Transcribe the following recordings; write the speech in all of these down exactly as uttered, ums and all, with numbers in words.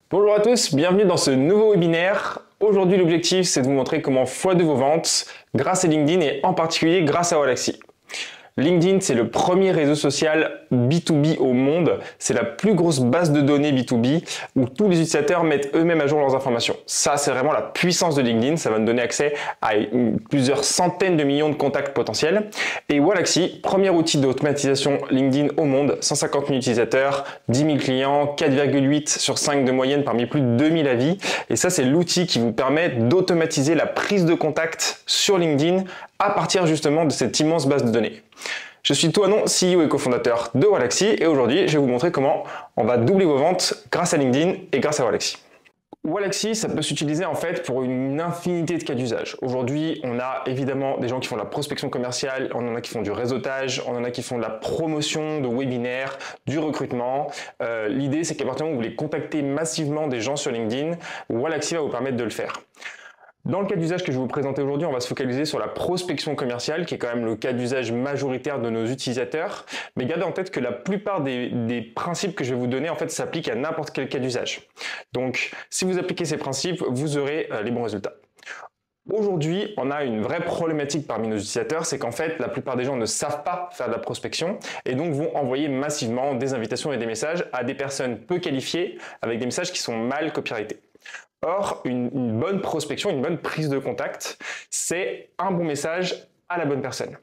Bonjour à tous, bienvenue dans ce nouveau webinaire. Aujourd'hui, l'objectif, c'est de vous montrer comment fois deux vos ventes grâce à LinkedIn et en particulier grâce à Wallaxy. LinkedIn, c'est le premier réseau social B deux B au monde. C'est la plus grosse base de données B deux B où tous les utilisateurs mettent eux-mêmes à jour leurs informations. Ça, c'est vraiment la puissance de LinkedIn. Ça va nous donner accès à une, plusieurs centaines de millions de contacts potentiels. Et Wallaxy, premier outil d'automatisation LinkedIn au monde, cent cinquante mille utilisateurs, dix mille clients, quatre virgule huit sur cinq de moyenne parmi plus de deux mille avis. Et ça, c'est l'outil qui vous permet d'automatiser la prise de contact sur LinkedIn à partir justement de cette immense base de données. Je suis Toinon, C E O et cofondateur de Wallaxy et aujourd'hui je vais vous montrer comment on va doubler vos ventes grâce à LinkedIn et grâce à Wallaxy. Wallaxy, ça peut s'utiliser en fait pour une infinité de cas d'usage. Aujourd'hui, on a évidemment des gens qui font de la prospection commerciale, on en a qui font du réseautage, on en a qui font de la promotion de webinaires, du recrutement. Euh, L'idée, c'est qu'à partir du moment où vous voulez contacter massivement des gens sur LinkedIn, Wallaxy va vous permettre de le faire. Dans le cas d'usage que je vais vous présenter aujourd'hui, on va se focaliser sur la prospection commerciale, qui est quand même le cas d'usage majoritaire de nos utilisateurs. Mais gardez en tête que la plupart des, des principes que je vais vous donner, en fait, s'appliquent à n'importe quel cas d'usage. Donc, si vous appliquez ces principes, vous aurez euh, les bons résultats. Aujourd'hui, on a une vraie problématique parmi nos utilisateurs, c'est qu'en fait, la plupart des gens ne savent pas faire de la prospection et donc vont envoyer massivement des invitations et des messages à des personnes peu qualifiées avec des messages qui sont mal copyrightés. Or, une, une bonne prospection, une bonne prise de contact, c'est un bon message à la bonne personne.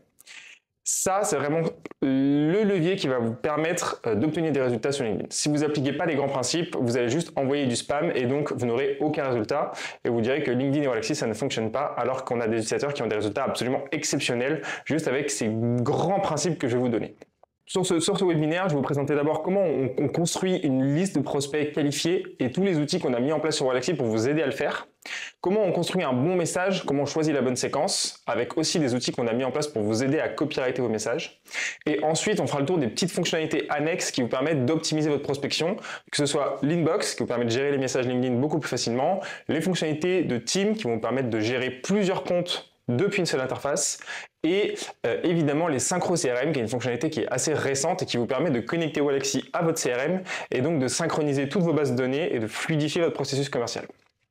Ça, c'est vraiment le levier qui va vous permettre d'obtenir des résultats sur LinkedIn. Si vous n'appliquez pas les grands principes, vous allez juste envoyer du spam et donc vous n'aurez aucun résultat. Et vous direz que LinkedIn et Wallaxy, ça ne fonctionne pas alors qu'on a des utilisateurs qui ont des résultats absolument exceptionnels juste avec ces grands principes que je vais vous donner. Sur ce, sur ce webinaire, je vais vous présenter d'abord comment on, on construit une liste de prospects qualifiés et tous les outils qu'on a mis en place sur Wallaxy pour vous aider à le faire. Comment on construit un bon message, comment on choisit la bonne séquence, avec aussi des outils qu'on a mis en place pour vous aider à copyrighter vos messages. Et ensuite, on fera le tour des petites fonctionnalités annexes qui vous permettent d'optimiser votre prospection, que ce soit l'inbox, qui vous permet de gérer les messages LinkedIn beaucoup plus facilement, les fonctionnalités de team qui vont vous permettre de gérer plusieurs comptes depuis une seule interface et euh, évidemment les synchro C R M qui est une fonctionnalité qui est assez récente et qui vous permet de connecter Wallaxy à votre C R M et donc de synchroniser toutes vos bases de données et de fluidifier votre processus commercial.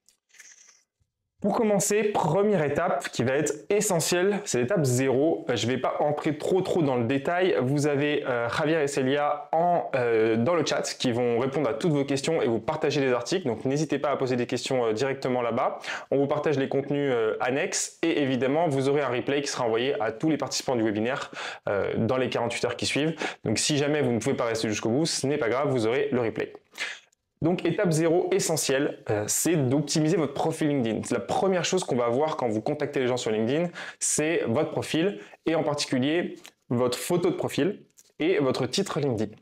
Pour commencer, première étape qui va être essentielle, c'est l'étape zéro. Je ne vais pas entrer trop trop dans le détail. Vous avez euh, Javier et Célia en, euh, dans le chat qui vont répondre à toutes vos questions et vous partager les articles. Donc n'hésitez pas à poser des questions euh, directement là-bas. On vous partage les contenus euh, annexes et évidemment vous aurez un replay qui sera envoyé à tous les participants du webinaire euh, dans les quarante-huit heures qui suivent. Donc si jamais vous ne pouvez pas rester jusqu'au bout, ce n'est pas grave, vous aurez le replay. Donc étape zéro essentielle, euh, c'est d'optimiser votre profil LinkedIn. C'est la première chose qu'on va voir quand vous contactez les gens sur LinkedIn, c'est votre profil et en particulier votre photo de profil et votre titre LinkedIn.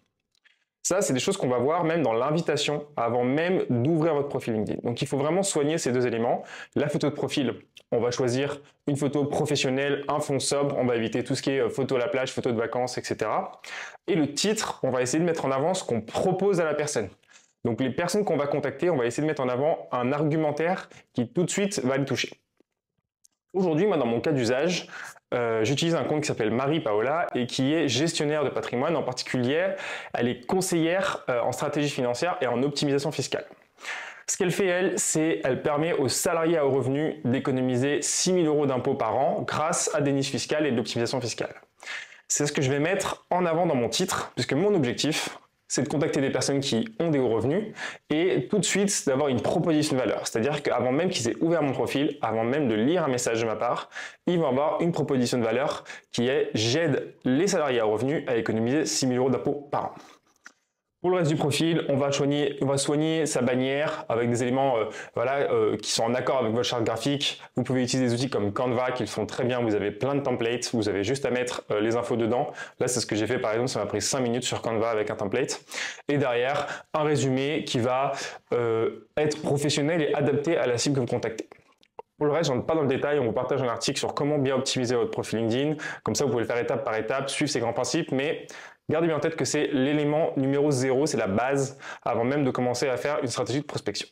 Ça, c'est des choses qu'on va voir même dans l'invitation avant même d'ouvrir votre profil LinkedIn. Donc il faut vraiment soigner ces deux éléments. La photo de profil, on va choisir une photo professionnelle, un fond sobre, on va éviter tout ce qui est photo à la plage, photo de vacances, et cetera. Et le titre, on va essayer de mettre en avant ce qu'on propose à la personne. Donc les personnes qu'on va contacter, on va essayer de mettre en avant un argumentaire qui tout de suite va les toucher. Aujourd'hui, moi dans mon cas d'usage, euh, j'utilise un compte qui s'appelle Marie Paola et qui est gestionnaire de patrimoine. En particulier, elle est conseillère euh, en stratégie financière et en optimisation fiscale. Ce qu'elle fait, elle, c'est elle permet aux salariés à haut revenu d'économiser six mille euros d'impôts par an grâce à des niches fiscales et de l'optimisation fiscale. C'est ce que je vais mettre en avant dans mon titre, puisque mon objectif, c'est de contacter des personnes qui ont des hauts revenus et tout de suite d'avoir une proposition de valeur. C'est-à-dire qu'avant même qu'ils aient ouvert mon profil, avant même de lire un message de ma part, ils vont avoir une proposition de valeur qui est « j'aide les salariés à revenus à économiser six mille euros d'impôts par an ». Pour le reste du profil, on va soigner, on va soigner sa bannière avec des éléments euh, voilà, euh, qui sont en accord avec votre charte graphique. Vous pouvez utiliser des outils comme Canva qui le font très bien. Vous avez plein de templates. Vous avez juste à mettre euh, les infos dedans. Là, c'est ce que j'ai fait par exemple. Ça m'a pris cinq minutes sur Canva avec un template. Et derrière, un résumé qui va euh, être professionnel et adapté à la cible que vous contactez. Pour le reste, je ne rentre pas dans le détail, on vous partage un article sur comment bien optimiser votre profil LinkedIn. Comme ça, vous pouvez le faire étape par étape, suivre ces grands principes, mais gardez bien en tête que c'est l'élément numéro zéro, c'est la base, avant même de commencer à faire une stratégie de prospection.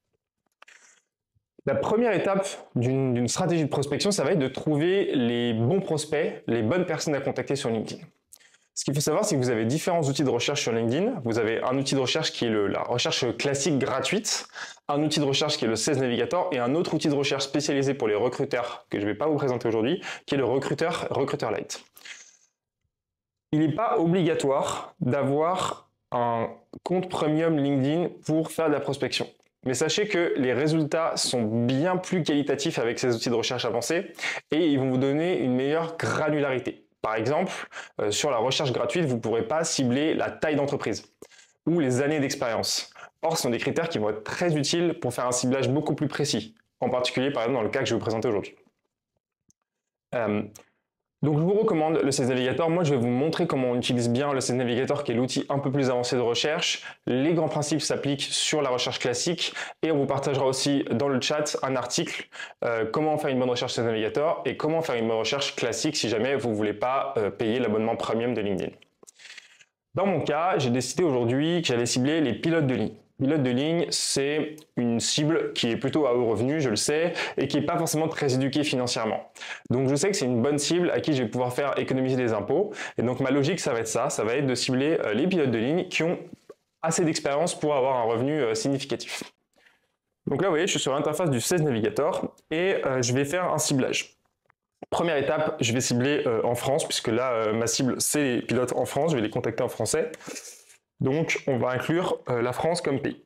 La première étape d'une stratégie de prospection, ça va être de trouver les bons prospects, les bonnes personnes à contacter sur LinkedIn. Ce qu'il faut savoir, c'est que vous avez différents outils de recherche sur LinkedIn. Vous avez un outil de recherche qui est le, la recherche classique gratuite, un outil de recherche qui est le Sales Navigator et un autre outil de recherche spécialisé pour les recruteurs que je ne vais pas vous présenter aujourd'hui, qui est le recruteur Recruiter Lite. Il n'est pas obligatoire d'avoir un compte premium LinkedIn pour faire de la prospection. Mais sachez que les résultats sont bien plus qualitatifs avec ces outils de recherche avancés et ils vont vous donner une meilleure granularité. Par exemple, euh, sur la recherche gratuite, vous ne pourrez pas cibler la taille d'entreprise ou les années d'expérience. Or, ce sont des critères qui vont être très utiles pour faire un ciblage beaucoup plus précis, en particulier par exemple dans le cas que je vais vous présenter aujourd'hui. Euh, donc je vous recommande le Sales Navigator. Moi je vais vous montrer comment on utilise bien le Sales Navigator, qui est l'outil un peu plus avancé de recherche. Les grands principes s'appliquent sur la recherche classique et on vous partagera aussi dans le chat un article euh, comment faire une bonne recherche Sales Navigator et comment faire une bonne recherche classique si jamais vous ne voulez pas euh, payer l'abonnement premium de LinkedIn. Dans mon cas, j'ai décidé aujourd'hui que j'allais cibler les pilotes de ligne. Pilote de ligne, c'est une cible qui est plutôt à haut revenu, je le sais, et qui n'est pas forcément très éduquée financièrement. Donc je sais que c'est une bonne cible à qui je vais pouvoir faire économiser des impôts. Et donc ma logique, ça va être ça, ça va être de cibler les pilotes de ligne qui ont assez d'expérience pour avoir un revenu significatif. Donc là, vous voyez, je suis sur l'interface du Sales Navigator et euh, je vais faire un ciblage. Première étape, je vais cibler euh, en France, puisque là, euh, ma cible, c'est les pilotes en France, je vais les contacter en français. Donc, on va inclure euh, la France comme pays.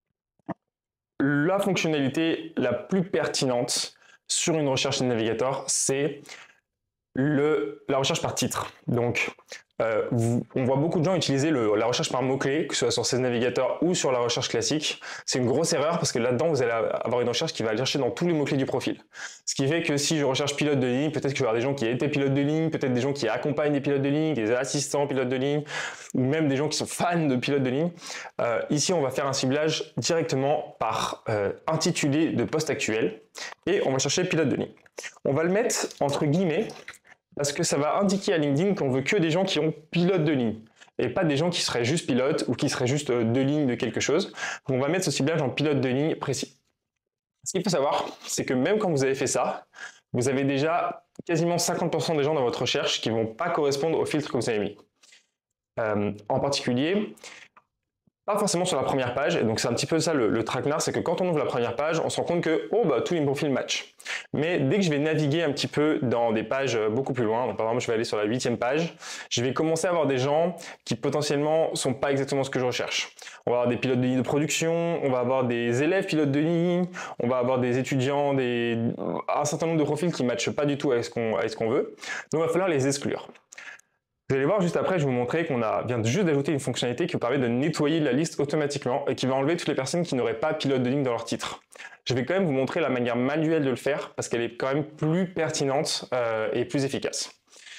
La fonctionnalité la plus pertinente sur une recherche de navigateur, c'est la recherche par titre. Donc, euh, vous, on voit beaucoup de gens utiliser le, la recherche par mots-clés, que ce soit sur Sales Navigator ou sur la recherche classique. C'est une grosse erreur parce que là-dedans, vous allez avoir une recherche qui va aller chercher dans tous les mots-clés du profil. Ce qui fait que si je recherche pilote de ligne, peut-être que je vais avoir des gens qui étaient pilotes de ligne, peut-être des gens qui accompagnent des pilotes de ligne, des assistants pilotes de ligne, ou même des gens qui sont fans de pilotes de ligne. Euh, ici, on va faire un ciblage directement par euh, intitulé de poste actuel et on va chercher pilote de ligne. On va le mettre entre guillemets parce que ça va indiquer à LinkedIn qu'on veut que des gens qui ont pilote de ligne et pas des gens qui seraient juste pilotes ou qui seraient juste deux lignes de quelque chose. Donc on va mettre ce ciblage en pilote de ligne précis. Ce qu'il faut savoir, c'est que même quand vous avez fait ça, vous avez déjà quasiment cinquante pour cent des gens dans votre recherche qui ne vont pas correspondre au filtre que vous avez mis. Euh, en particulier, pas forcément sur la première page, et donc c'est un petit peu ça le, le traquenard, c'est que quand on ouvre la première page, on se rend compte que oh bah tous les profils matchent. Mais dès que je vais naviguer un petit peu dans des pages beaucoup plus loin, donc par exemple je vais aller sur la huitième page, je vais commencer à avoir des gens qui potentiellement sont pas exactement ce que je recherche. On va avoir des pilotes de ligne de production, on va avoir des élèves pilotes de ligne, on va avoir des étudiants, des... un certain nombre de profils qui ne matchent pas du tout avec ce qu'on avec ce qu'on veut, donc il va falloir les exclure. Vous allez voir juste après, je vais vous montrer qu'on a vient juste d'ajouter une fonctionnalité qui vous permet de nettoyer la liste automatiquement et qui va enlever toutes les personnes qui n'auraient pas pilote de ligne dans leur titre. Je vais quand même vous montrer la manière manuelle de le faire parce qu'elle est quand même plus pertinente euh, et plus efficace.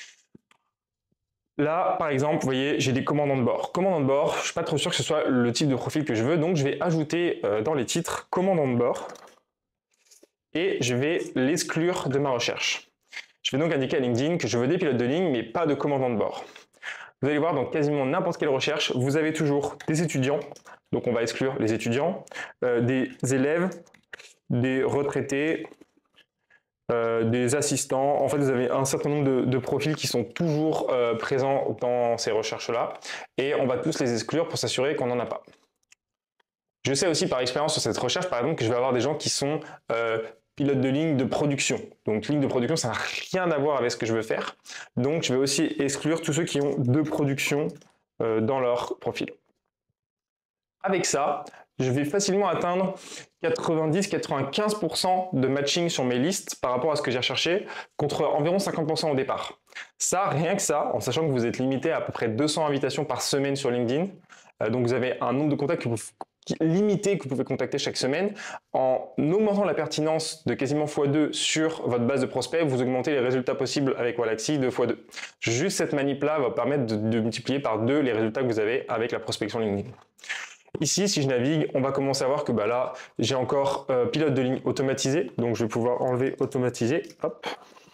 Là, par exemple, vous voyez, j'ai des commandants de bord. Commandant de bord, je ne suis pas trop sûr que ce soit le type de profil que je veux, donc je vais ajouter euh, dans les titres commandant de bord et je vais l'exclure de ma recherche. Je vais donc indiquer à LinkedIn que je veux des pilotes de ligne, mais pas de commandants de bord. Vous allez voir, dans quasiment n'importe quelle recherche, vous avez toujours des étudiants, donc on va exclure les étudiants, euh, des élèves, des retraités, euh, des assistants. En fait, vous avez un certain nombre de, de profils qui sont toujours euh, présents dans ces recherches-là, et on va tous les exclure pour s'assurer qu'on n'en a pas. Je sais aussi par expérience sur cette recherche, par exemple, que je vais avoir des gens qui sont euh, pilote de ligne de production. Donc ligne de production, ça n'a rien à voir avec ce que je veux faire. Donc je vais aussi exclure tous ceux qui ont de production euh, dans leur profil. Avec ça, je vais facilement atteindre quatre-vingt-dix à quatre-vingt-quinze pour cent de matching sur mes listes par rapport à ce que j'ai recherché, contre environ cinquante pour cent au départ. Ça, rien que ça, en sachant que vous êtes limité à à peu près deux cents invitations par semaine sur LinkedIn, euh, donc vous avez un nombre de contacts que vous limité que vous pouvez contacter chaque semaine. En augmentant la pertinence de quasiment fois deux sur votre base de prospects, vous augmentez les résultats possibles avec Waalaxy de fois deux. Juste cette manip-là va permettre de, de multiplier par deux les résultats que vous avez avec la prospection LinkedIn. Ici, si je navigue, on va commencer à voir que bah là, j'ai encore euh, pilote de ligne automatisé, donc je vais pouvoir enlever automatisé. Hop.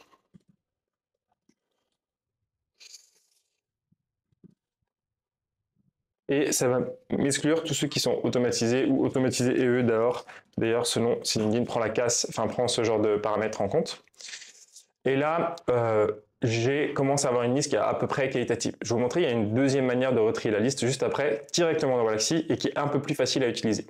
Et ça va m'exclure tous ceux qui sont automatisés ou automatisés E E d'ailleurs, d'ailleurs selon si LinkedIn prend la casse, enfin prend ce genre de paramètres en compte. Et là, euh, j'ai commencé à avoir une liste qui est à peu près qualitative. Je vais vous montrer, il y a une deuxième manière de retrier la liste juste après, directement dans Wallaxy, et qui est un peu plus facile à utiliser.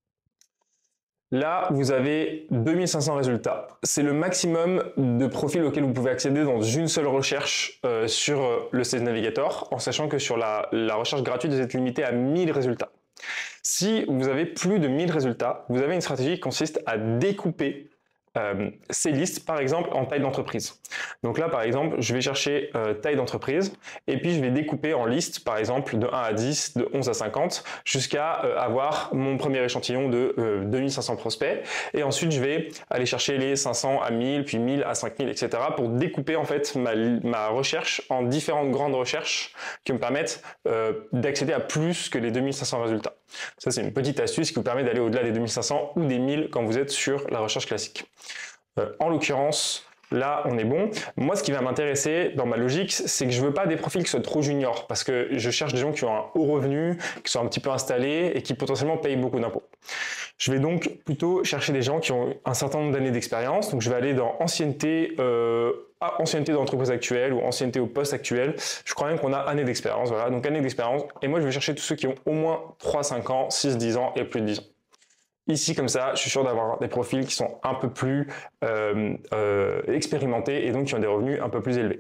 Là, vous avez deux mille cinq cents résultats. C'est le maximum de profils auxquels vous pouvez accéder dans une seule recherche euh, sur euh, le Sales Navigator, en sachant que sur la, la recherche gratuite, vous êtes limité à mille résultats. Si vous avez plus de mille résultats, vous avez une stratégie qui consiste à découper Euh, ces listes, par exemple, en taille d'entreprise. Donc là, par exemple, je vais chercher euh, taille d'entreprise et puis je vais découper en listes, par exemple, de un à dix, de onze à cinquante, jusqu'à euh, avoir mon premier échantillon de euh, deux mille cinq cents prospects. Et ensuite, je vais aller chercher les cinq cents à mille, puis mille à cinq mille, et cetera pour découper en fait ma, ma recherche en différentes grandes recherches qui me permettent euh, d'accéder à plus que les deux mille cinq cents résultats. Ça, c'est une petite astuce qui vous permet d'aller au-delà des deux mille cinq cents ou des mille quand vous êtes sur la recherche classique. Euh, en l'occurrence, là, on est bon. Moi, ce qui va m'intéresser dans ma logique, c'est que je veux pas des profils qui soient trop juniors parce que je cherche des gens qui ont un haut revenu, qui sont un petit peu installés et qui potentiellement payent beaucoup d'impôts. Je vais donc plutôt chercher des gens qui ont un certain nombre d'années d'expérience. Donc, je vais aller dans ancienneté, euh, ancienneté d'entreprise actuelle ou ancienneté au poste actuel. Je crois même qu'on a année d'expérience. Voilà, donc année d'expérience. Et moi, je vais chercher tous ceux qui ont au moins trois à cinq ans, six à dix ans et plus de dix ans. Ici, comme ça, je suis sûr d'avoir des profils qui sont un peu plus euh, euh, expérimentés et donc qui ont des revenus un peu plus élevés.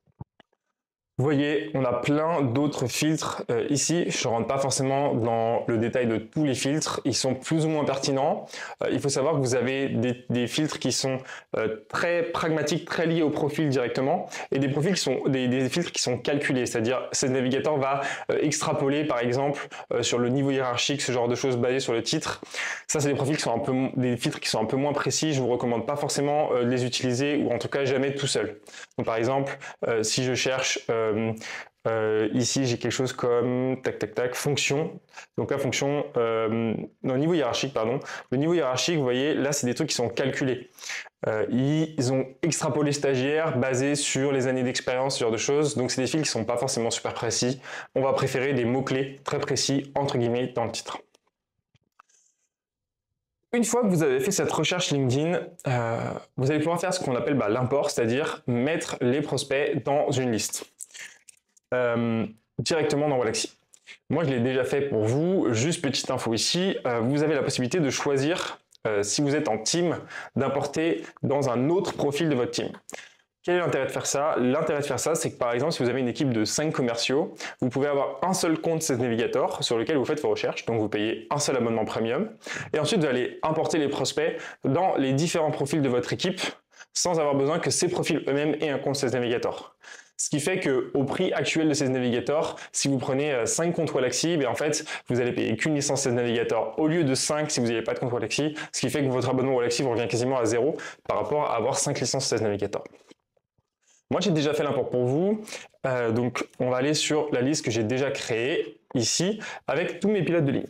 Vous voyez, on a plein d'autres filtres euh, ici. Je ne rentre pas forcément dans le détail de tous les filtres. Ils sont plus ou moins pertinents. Euh, il faut savoir que vous avez des, des filtres qui sont euh, très pragmatiques, très liés au profil directement, et des profils qui sont des, des filtres qui sont calculés. C'est-à-dire, ce navigateur va euh, extrapoler, par exemple, euh, sur le niveau hiérarchique, ce genre de choses basées sur le titre. Ça, c'est des profils qui sont un peu, des filtres qui sont un peu moins précis. Je vous recommande pas forcément euh, de les utiliser, ou en tout cas jamais tout seul. Donc, par exemple, euh, si je cherche euh, Euh, euh, ici, j'ai quelque chose comme tac tac tac fonction. Donc la fonction, euh, non, niveau hiérarchique, pardon. Le niveau hiérarchique, vous voyez, là, c'est des trucs qui sont calculés. Euh, ils ont extrapolé stagiaire basé sur les années d'expérience, ce genre de choses. Donc c'est des fils qui sont pas forcément super précis. On va préférer des mots-clés très précis, entre guillemets, dans le titre. Une fois que vous avez fait cette recherche LinkedIn, euh, vous allez pouvoir faire ce qu'on appelle bah, l'import, c'est-à-dire mettre les prospects dans une liste. Euh, directement dans Wallaxy. Moi, je l'ai déjà fait pour vous. Juste petite info ici, euh, vous avez la possibilité de choisir, euh, si vous êtes en team, d'importer dans un autre profil de votre team. Quel est l'intérêt de faire ça? L'intérêt de faire ça, c'est que par exemple, si vous avez une équipe de cinq commerciaux, vous pouvez avoir un seul compte Sales Navigator sur lequel vous faites vos recherches, donc vous payez un seul abonnement premium, et ensuite vous allez importer les prospects dans les différents profils de votre équipe, sans avoir besoin que ces profils eux-mêmes aient un compte Sales Navigator. Ce qui fait que au prix actuel de Sales Navigator, si vous prenez cinq comptes Wallaxy, ben en fait, vous allez payer qu'une licence Sales Navigator au lieu de cinq si vous n'avez pas de compte Wallaxy, ce qui fait que votre abonnement Wallaxy vous revient quasiment à zéro par rapport à avoir cinq licences Sales Navigator. Moi, j'ai déjà fait l'import pour vous, euh, donc on va aller sur la liste que j'ai déjà créée ici avec tous mes pilotes de ligne.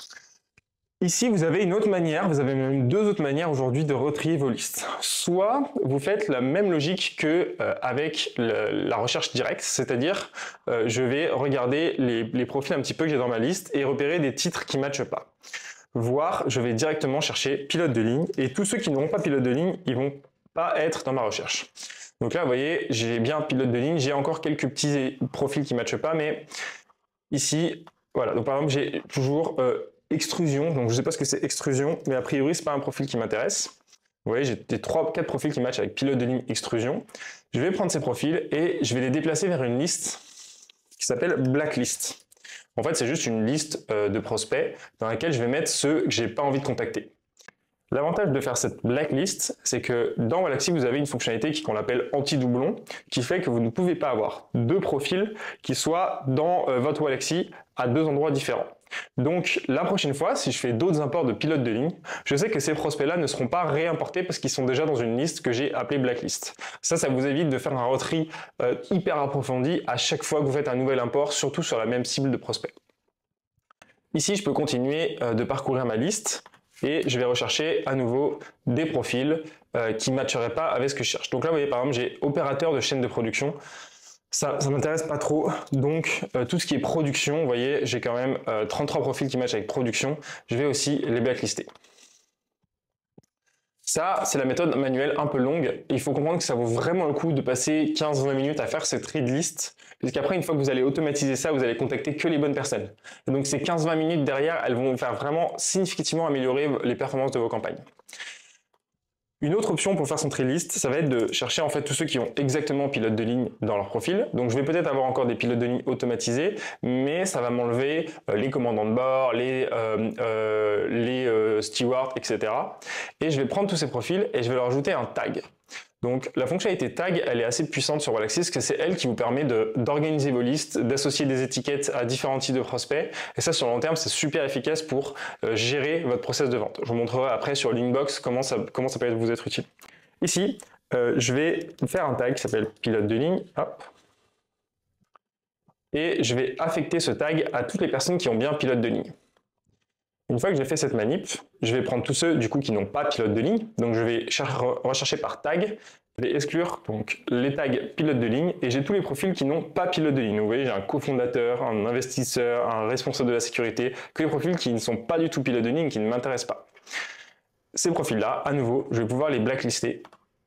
Ici, vous avez une autre manière, vous avez même deux autres manières aujourd'hui de retrier vos listes. Soit vous faites la même logique que euh, avec le, la recherche directe, c'est-à-dire euh, je vais regarder les, les profils un petit peu que j'ai dans ma liste et repérer des titres qui ne matchent pas. Voire, je vais directement chercher pilote de ligne et tous ceux qui n'auront pas pilote de ligne, ils vont pas être dans ma recherche. Donc là, vous voyez, j'ai bien pilote de ligne, j'ai encore quelques petits profils qui ne matchent pas, mais ici, voilà. Donc par exemple, j'ai toujours euh, extrusion, donc je ne sais pas ce que c'est extrusion, mais a priori, c'est pas un profil qui m'intéresse. Vous voyez, j'ai des trois quatre profils qui matchent avec pilote de ligne extrusion. Je vais prendre ces profils et je vais les déplacer vers une liste qui s'appelle blacklist. En fait, c'est juste une liste euh, de prospects dans laquelle je vais mettre ceux que j'ai pas envie de contacter. L'avantage de faire cette blacklist, c'est que dans Wallaxy, vous avez une fonctionnalité qu'on appelle anti-doublon, qui fait que vous ne pouvez pas avoir deux profils qui soient dans euh, votre Wallaxy à deux endroits différents. Donc la prochaine fois, si je fais d'autres imports de pilotes de ligne, je sais que ces prospects-là ne seront pas réimportés parce qu'ils sont déjà dans une liste que j'ai appelée blacklist. Ça, ça vous évite de faire un retri euh, hyper approfondi à chaque fois que vous faites un nouvel import, surtout sur la même cible de prospect. Ici, je peux continuer euh, de parcourir ma liste. Et je vais rechercher à nouveau des profils euh, qui ne matcheraient pas avec ce que je cherche. Donc là, vous voyez, par exemple, j'ai opérateur de chaîne de production. Ça ne m'intéresse pas trop. Donc, euh, tout ce qui est production, vous voyez, j'ai quand même euh, trente-trois profils qui matchent avec production. Je vais aussi les blacklister. Ça, c'est la méthode manuelle un peu longue. Et il faut comprendre que ça vaut vraiment le coup de passer quinze à vingt minutes à faire cette trade list, puisqu'après, une fois que vous allez automatiser ça, vous allez contacter que les bonnes personnes. Et donc ces quinze à vingt minutes derrière, elles vont faire vraiment significativement améliorer les performances de vos campagnes. Une autre option pour faire son trade list, ça va être de chercher en fait tous ceux qui ont exactement pilote de ligne dans leur profil. Donc je vais peut-être avoir encore des pilotes de ligne automatisés, mais ça va m'enlever euh, les commandants de bord, les, euh, euh, les euh, stewards, et cetera. Et je vais prendre tous ces profils et je vais leur ajouter un tag. Donc la fonctionnalité tag, elle est assez puissante sur Wallaxy parce que c'est elle qui vous permet d'organiser vos listes, d'associer des étiquettes à différents types de prospects. Et ça, sur le long terme, c'est super efficace pour euh, gérer votre process de vente. Je vous montrerai après sur Linkbox comment ça, comment ça peut vous être utile. Ici, euh, je vais faire un tag qui s'appelle pilote de ligne. Hop. Et je vais affecter ce tag à toutes les personnes qui ont bien pilote de ligne. Une fois que j'ai fait cette manip, je vais prendre tous ceux du coup qui n'ont pas pilote de ligne. Donc je vais rechercher par tag, je vais exclure donc les tags pilote de ligne et j'ai tous les profils qui n'ont pas pilote de ligne. Vous voyez, j'ai un cofondateur, un investisseur, un responsable de la sécurité, que les profils qui ne sont pas du tout pilote de ligne, qui ne m'intéressent pas. Ces profils-là, à nouveau, je vais pouvoir les blacklister.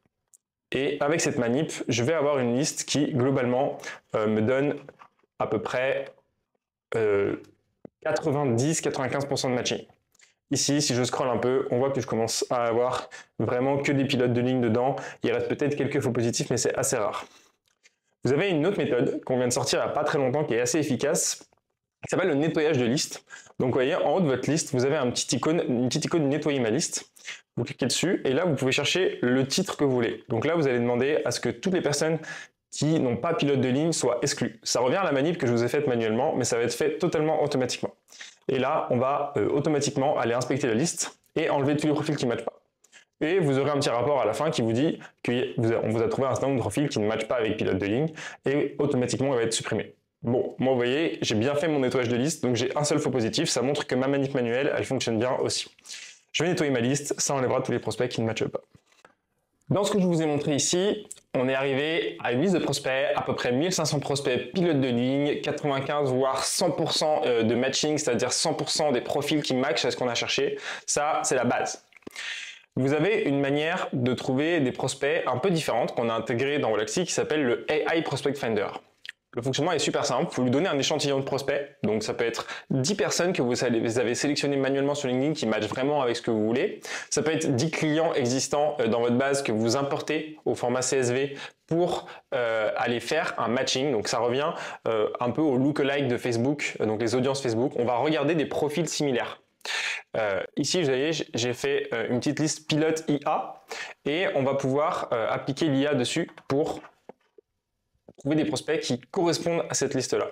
Et avec cette manip, je vais avoir une liste qui globalement euh, me donne à peu près euh, quatre-vingt-dix à quatre-vingt-quinze pour cent de matching. Ici, si je scrolle un peu, on voit que je commence à avoir vraiment que des pilotes de ligne dedans. Il reste peut-être quelques faux positifs, mais c'est assez rare. Vous avez une autre méthode qu'on vient de sortir il n'y a pas très longtemps qui est assez efficace, qui s'appelle le nettoyage de liste. Donc vous voyez, en haut de votre liste, vous avez un petit icône, une petite icône nettoyer ma liste. Vous cliquez dessus et là, vous pouvez chercher le titre que vous voulez. Donc là, vous allez demander à ce que toutes les personnes qui n'ont pas pilote de ligne soient exclus. Ça revient à la manip que je vous ai faite manuellement, mais ça va être fait totalement automatiquement. Et là, on va euh, automatiquement aller inspecter la liste et enlever tous les profils qui ne matchent pas. Et vous aurez un petit rapport à la fin qui vous dit qu'on vous a trouvé un certain nombre de profils qui ne matchent pas avec pilote de ligne et automatiquement, il va être supprimé. Bon, moi, vous voyez, j'ai bien fait mon nettoyage de liste, donc j'ai un seul faux positif. Ça montre que ma manip manuelle, elle fonctionne bien aussi. Je vais nettoyer ma liste, ça enlèvera tous les prospects qui ne matchent pas. Dans ce que je vous ai montré ici, on est arrivé à une liste de prospects, à peu près mille cinq cents prospects pilotes de ligne, quatre-vingt-quinze voire cent pour cent de matching, c'est-à-dire cent pour cent des profils qui matchent à ce qu'on a cherché. Ça, c'est la base. Vous avez une manière de trouver des prospects un peu différente qu'on a intégrée dans Wallaxy qui s'appelle le A I Prospect Finder. Le fonctionnement est super simple, vous lui donnez un échantillon de prospects, donc ça peut être dix personnes que vous avez sélectionnées manuellement sur LinkedIn qui matchent vraiment avec ce que vous voulez. Ça peut être dix clients existants dans votre base que vous importez au format C S V pour euh, aller faire un matching. Donc ça revient euh, un peu au lookalike de Facebook, donc les audiences Facebook. On va regarder des profils similaires. Euh, ici, vous voyez, j'ai fait euh, une petite liste pilote I A et on va pouvoir euh, appliquer l'I A dessus pour trouver des prospects qui correspondent à cette liste-là.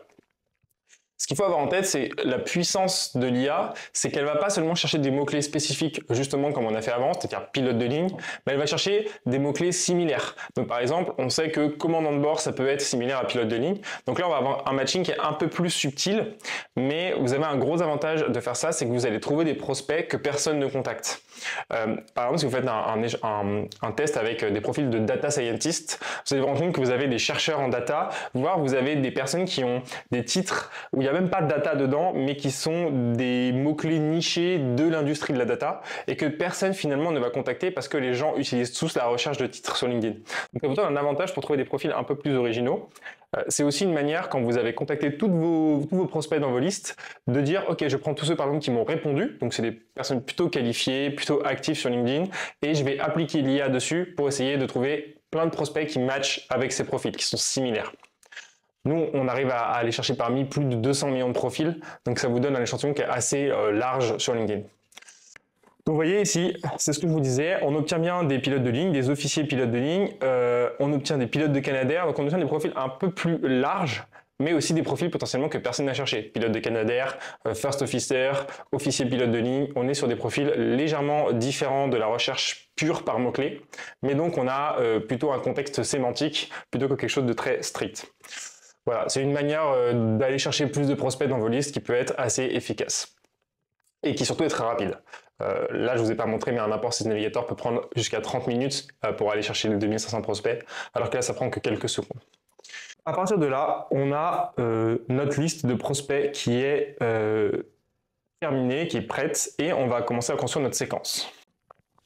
Ce qu'il faut avoir en tête, c'est la puissance de l'I A, c'est qu'elle va pas seulement chercher des mots-clés spécifiques, justement comme on a fait avant, c'est-à-dire pilote de ligne, mais elle va chercher des mots-clés similaires. Donc par exemple, on sait que commandant de bord, ça peut être similaire à pilote de ligne. Donc là, on va avoir un matching qui est un peu plus subtil, mais vous avez un gros avantage de faire ça, c'est que vous allez trouver des prospects que personne ne contacte. Euh, par exemple, si vous faites un, un, un, un test avec des profils de data scientist, vous allez vous rendre compte que vous avez des chercheurs en data, voire vous avez des personnes qui ont des titres où il n'y a même pas de data dedans, mais qui sont des mots-clés nichés de l'industrie de la data et que personne finalement ne va contacter parce que les gens utilisent tous la recherche de titres sur LinkedIn. Donc ça vous donne un avantage pour trouver des profils un peu plus originaux. Euh, c'est aussi une manière, quand vous avez contacté toutes vos, tous vos prospects dans vos listes, de dire ok, je prends tous ceux par exemple qui m'ont répondu, donc c'est des personnes plutôt qualifiées, plutôt actives sur LinkedIn, et je vais appliquer l'I A dessus pour essayer de trouver plein de prospects qui matchent avec ces profils, qui sont similaires. Nous, on arrive à aller chercher parmi plus de deux cents millions de profils, donc ça vous donne un échantillon qui est assez euh, large sur LinkedIn. Donc vous voyez ici, c'est ce que je vous disais, on obtient bien des pilotes de ligne, des officiers pilotes de ligne, euh, on obtient des pilotes de Canadair, donc on obtient des profils un peu plus larges, mais aussi des profils potentiellement que personne n'a cherché. Pilote de Canadair, euh, First Officer, officier pilote de ligne, on est sur des profils légèrement différents de la recherche pure par mots-clés, mais donc on a euh, plutôt un contexte sémantique plutôt que quelque chose de très strict. Voilà, c'est une manière euh, d'aller chercher plus de prospects dans vos listes qui peut être assez efficace. Et qui surtout est très rapide. Euh, là, je vous ai pas montré, mais un import sys navigator peut prendre jusqu'à trente minutes euh, pour aller chercher les deux mille cinq cents prospects, alors que là, ça prend que quelques secondes. À partir de là, on a euh, notre liste de prospects qui est euh, terminée, qui est prête, et on va commencer à construire notre séquence.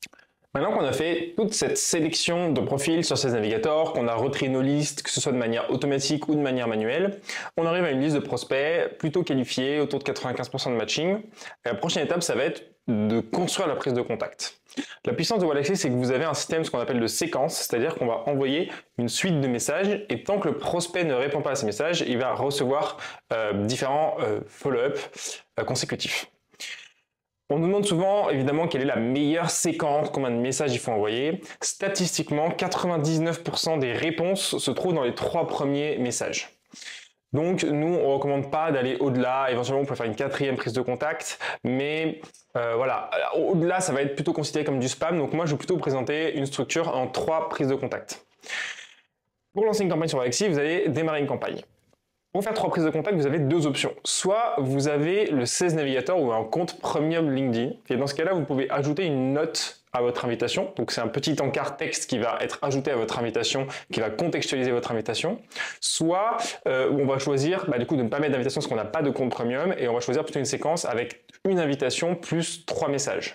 Maintenant qu'on a fait toute cette sélection de profils sur Sales Navigator, qu'on a retrié nos listes, que ce soit de manière automatique ou de manière manuelle, on arrive à une liste de prospects plutôt qualifiés, autour de quatre-vingt-quinze pour cent de matching. Et la prochaine étape, ça va être de construire la prise de contact. La puissance de Wallaxy, c'est que vous avez un système, ce qu'on appelle de séquence, c'est-à-dire qu'on va envoyer une suite de messages et tant que le prospect ne répond pas à ces messages, il va recevoir euh, différents euh, follow-up euh, consécutifs. On nous demande souvent, évidemment, quelle est la meilleure séquence, combien de messages il faut envoyer. Statistiquement, quatre-vingt-dix-neuf pour cent des réponses se trouvent dans les trois premiers messages. Donc, nous, on ne recommande pas d'aller au-delà. Éventuellement, on peut faire une quatrième prise de contact. Mais euh, voilà, au-delà, ça va être plutôt considéré comme du spam. Donc, moi, je vais plutôt vous présenter une structure en trois prises de contact. Pour lancer une campagne sur Wallaxy, vous allez démarrer une campagne. Pour faire trois prises de contact, vous avez deux options. Soit vous avez le Sales Navigator ou un compte premium LinkedIn. Et dans ce cas-là, vous pouvez ajouter une note à votre invitation. Donc c'est un petit encart texte qui va être ajouté à votre invitation, qui va contextualiser votre invitation. Soit euh, on va choisir bah, du coup de ne pas mettre d'invitation parce qu'on n'a pas de compte premium et on va choisir plutôt une séquence avec une invitation plus trois messages.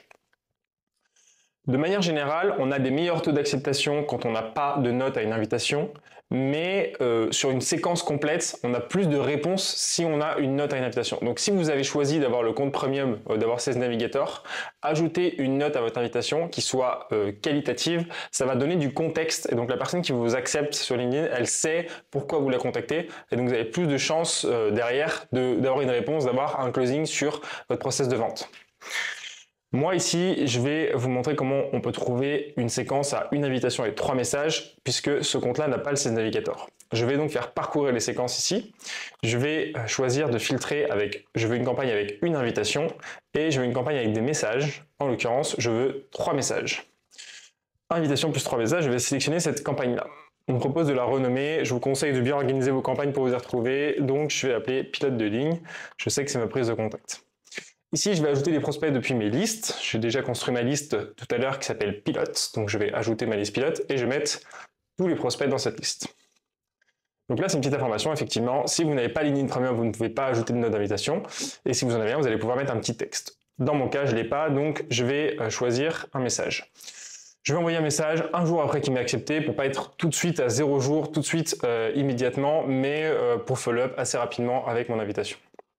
De manière générale, on a des meilleurs taux d'acceptation quand on n'a pas de note à une invitation, mais euh, sur une séquence complète, on a plus de réponses si on a une note à une invitation. Donc si vous avez choisi d'avoir le compte premium, euh, d'avoir Sales Navigator, ajoutez une note à votre invitation qui soit euh, qualitative, ça va donner du contexte et donc la personne qui vous accepte sur LinkedIn, elle sait pourquoi vous la contactez et donc vous avez plus de chances euh, derrière d'avoir une réponse, d'avoir un closing sur votre process de vente. Moi ici, je vais vous montrer comment on peut trouver une séquence à une invitation et trois messages puisque ce compte-là n'a pas le Sales Navigator. Je vais donc faire parcourir les séquences ici. Je vais choisir de filtrer avec, je veux une campagne avec une invitation et je veux une campagne avec des messages. En l'occurrence, je veux trois messages. Invitation plus trois messages, je vais sélectionner cette campagne-là. On me propose de la renommer. Je vous conseille de bien organiser vos campagnes pour vous y retrouver. Donc, je vais l'appeler pilote de ligne. Je sais que c'est ma prise de contact. Ici, je vais ajouter des prospects depuis mes listes. J'ai déjà construit ma liste tout à l'heure qui s'appelle pilote. Donc, je vais ajouter ma liste pilote et je vais mettre tous les prospects dans cette liste. Donc là, c'est une petite information. Effectivement, si vous n'avez pas LinkedIn Premium, vous ne pouvez pas ajouter de note d'invitation. Et si vous en avez un, vous allez pouvoir mettre un petit texte. Dans mon cas, je ne l'ai pas, donc je vais choisir un message. Je vais envoyer un message un jour après qu'il m'ait accepté pour pas être tout de suite à zéro jour, tout de suite euh, immédiatement, mais euh, pour follow-up assez rapidement avec mon invitation.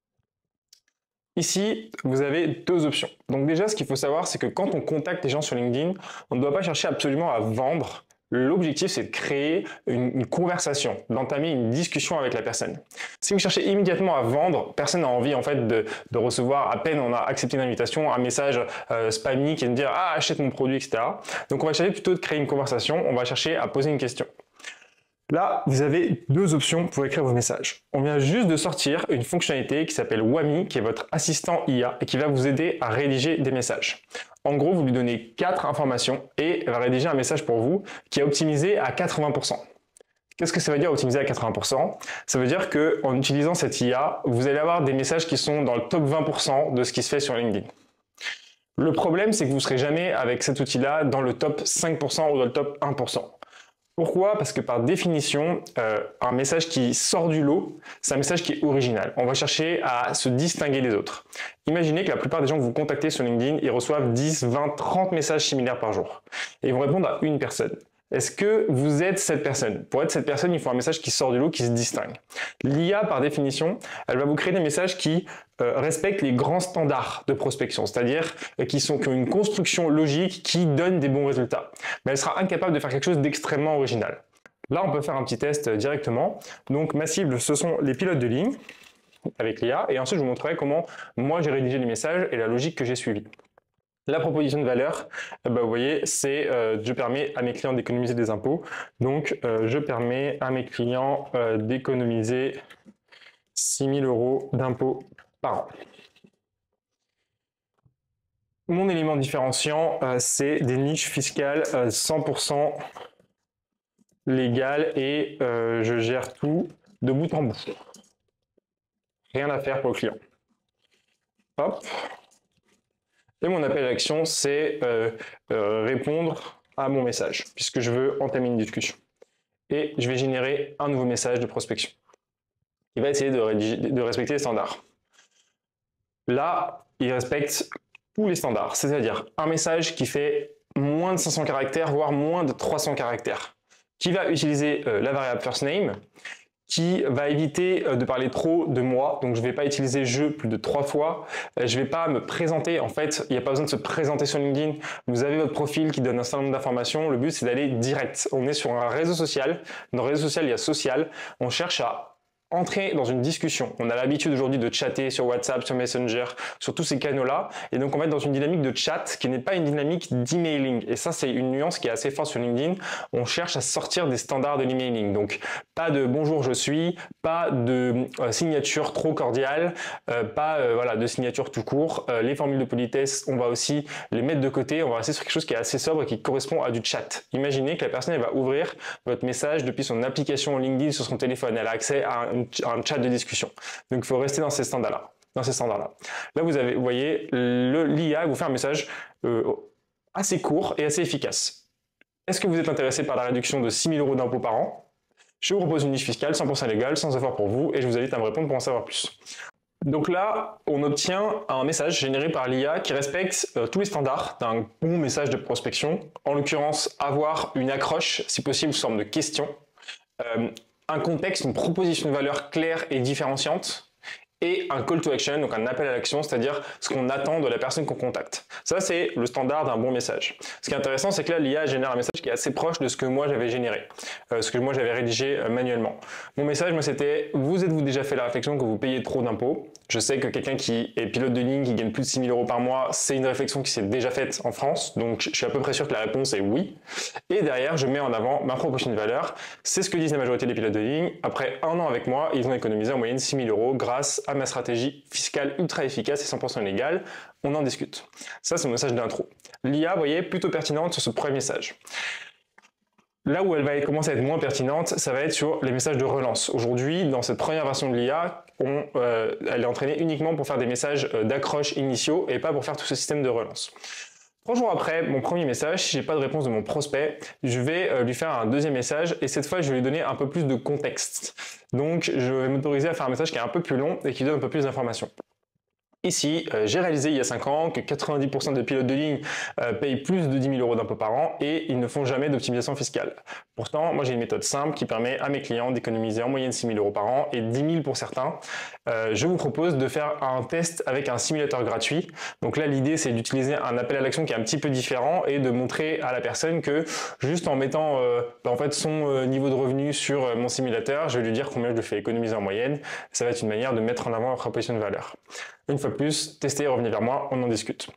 Ici, vous avez deux options. Donc déjà, ce qu'il faut savoir, c'est que quand on contacte les gens sur LinkedIn, on ne doit pas chercher absolument à vendre. L'objectif, c'est de créer une, une conversation, d'entamer une discussion avec la personne. Si vous cherchez immédiatement à vendre, personne n'a envie en fait de, de recevoir, à peine on a accepté une invitation, un message euh, spammy qui va me dire « Ah, achète mon produit », et cetera. Donc on va chercher plutôt de créer une conversation, on va chercher à poser une question. Là, vous avez deux options pour écrire vos messages. On vient juste de sortir une fonctionnalité qui s'appelle Wami, qui est votre assistant I A et qui va vous aider à rédiger des messages. En gros, vous lui donnez quatre informations et elle va rédiger un message pour vous qui est optimisé à quatre-vingts pour cent. Qu'est-ce que ça veut dire optimiser à quatre-vingts pour cent? Ça veut dire qu'en utilisant cette I A, vous allez avoir des messages qui sont dans le top vingt pour cent de ce qui se fait sur LinkedIn. Le problème, c'est que vous ne serez jamais avec cet outil-là dans le top cinq pour cent ou dans le top un pour cent. Pourquoi? Parce que par définition, euh, un message qui sort du lot, c'est un message qui est original. On va chercher à se distinguer des autres. Imaginez que la plupart des gens que vous contactez sur LinkedIn, ils reçoivent dix, vingt, trente messages similaires par jour. Et ils vont répondre à une personne. Est-ce que vous êtes cette personne? Pour être cette personne, il faut un message qui sort du lot, qui se distingue. L'I A, par définition, elle va vous créer des messages qui euh, respectent les grands standards de prospection, c'est-à-dire euh, qui, sont, qui ont une construction logique qui donne des bons résultats. Mais elle sera incapable de faire quelque chose d'extrêmement original. Là, on peut faire un petit test euh, directement. Donc, ma cible, ce sont les pilotes de ligne avec l'I A. Et ensuite, je vous montrerai comment moi, j'ai rédigé les messages et la logique que j'ai suivie. La proposition de valeur, euh, bah, vous voyez, c'est euh, je permets à mes clients d'économiser des impôts. Donc, euh, je permets à mes clients euh, d'économiser six mille euros d'impôts par an. Mon élément différenciant, euh, c'est des niches fiscales euh, cent pour cent légales et euh, je gère tout de bout en bout. Rien à faire pour le client. Hop. Et mon appel à l'action, c'est euh, euh, répondre à mon message, puisque je veux entamer une discussion. Et je vais générer un nouveau message de prospection. Il va essayer de, rédiger, de respecter les standards. Là, il respecte tous les standards, c'est-à-dire un message qui fait moins de cinq cents caractères, voire moins de trois cents caractères, qui va utiliser euh, la variable first name, qui va éviter euh, de parler trop de moi, donc je ne vais pas utiliser je plus de trois fois, euh, je ne vais pas me présenter, en fait, il n'y a pas besoin de se présenter sur LinkedIn, vous avez votre profil qui donne un certain nombre d'informations, le but c'est d'aller direct, on est sur un réseau social, dans le réseau social il y a social, on cherche à entrer dans une discussion. On a l'habitude aujourd'hui de chatter sur WhatsApp, sur Messenger, sur tous ces canaux-là. Et donc, on va être dans une dynamique de chat qui n'est pas une dynamique d'emailing. Et ça, c'est une nuance qui est assez forte sur LinkedIn. On cherche à sortir des standards de l'emailing. Donc, pas de bonjour, je suis, pas de euh, signature trop cordiale, euh, pas euh, voilà, de signature tout court. Euh, les formules de politesse, on va aussi les mettre de côté. On va rester sur quelque chose qui est assez sobre et qui correspond à du chat. Imaginez que la personne, elle va ouvrir votre message depuis son application LinkedIn sur son téléphone. Elle a accès à un un chat de discussion. Donc, il faut rester dans ces standards-là. Dans ces standards-là. Là, vous avez, vous voyez, l'I A vous fait un message euh, assez court et assez efficace. Est-ce que vous êtes intéressé par la réduction de six mille euros d'impôts par an? Je vous propose une niche fiscale cent pour cent légale, sans effort pour vous, et je vous invite à me répondre pour en savoir plus. Donc là, on obtient un message généré par l'I A qui respecte euh, tous les standards d'un bon message de prospection. En l'occurrence, avoir une accroche, si possible, sous forme de question. Euh, un contexte, une proposition de valeur claire et différenciante, et un call to action, donc un appel à l'action, c'est-à-dire ce qu'on attend de la personne qu'on contacte. Ça, c'est le standard d'un bon message. Ce qui est intéressant, c'est que là, l'I A génère un message qui est assez proche de ce que moi j'avais généré, euh, ce que moi j'avais rédigé euh, manuellement. Mon message, moi, c'était « Vous êtes-vous déjà fait la réflexion que vous payez trop d'impôts ?» Je sais que quelqu'un qui est pilote de ligne, qui gagne plus de six mille euros par mois, c'est une réflexion qui s'est déjà faite en France, donc je suis à peu près sûr que la réponse est oui. Et derrière, je mets en avant ma proposition de valeur. C'est ce que disent la majorité des pilotes de ligne. Après un an avec moi, ils ont économisé en moyenne six mille euros grâce à ma stratégie fiscale ultra efficace et cent pour cent légale. On en discute. Ça, c'est mon message d'intro. L'I A, vous voyez, plutôt pertinente sur ce premier message. Là où elle va commencer à être moins pertinente, ça va être sur les messages de relance. Aujourd'hui, dans cette première version de l'I A, on, euh, elle est entraînée uniquement pour faire des messages d'accroche initiaux et pas pour faire tout ce système de relance. Trois jours après mon premier message, si j'ai pas de réponse de mon prospect, je vais euh, lui faire un deuxième message et cette fois, je vais lui donner un peu plus de contexte. Donc, je vais m'autoriser à faire un message qui est un peu plus long et qui donne un peu plus d'informations. Ici, euh, j'ai réalisé il y a cinq ans que quatre-vingt-dix pour cent des pilotes de ligne euh, payent plus de dix mille euros d'impôts par an et ils ne font jamais d'optimisation fiscale. Pourtant, moi j'ai une méthode simple qui permet à mes clients d'économiser en moyenne six mille euros par an et dix mille pour certains. Euh, je vous propose de faire un test avec un simulateur gratuit. Donc là, l'idée c'est d'utiliser un appel à l'action qui est un petit peu différent et de montrer à la personne que juste en mettant euh, bah, en fait son euh, niveau de revenu sur euh, mon simulateur, je vais lui dire combien je le fais économiser en moyenne. Ça va être une manière de mettre en avant la proposition de valeur. Une fois de plus, testez et revenez vers moi, on en discute.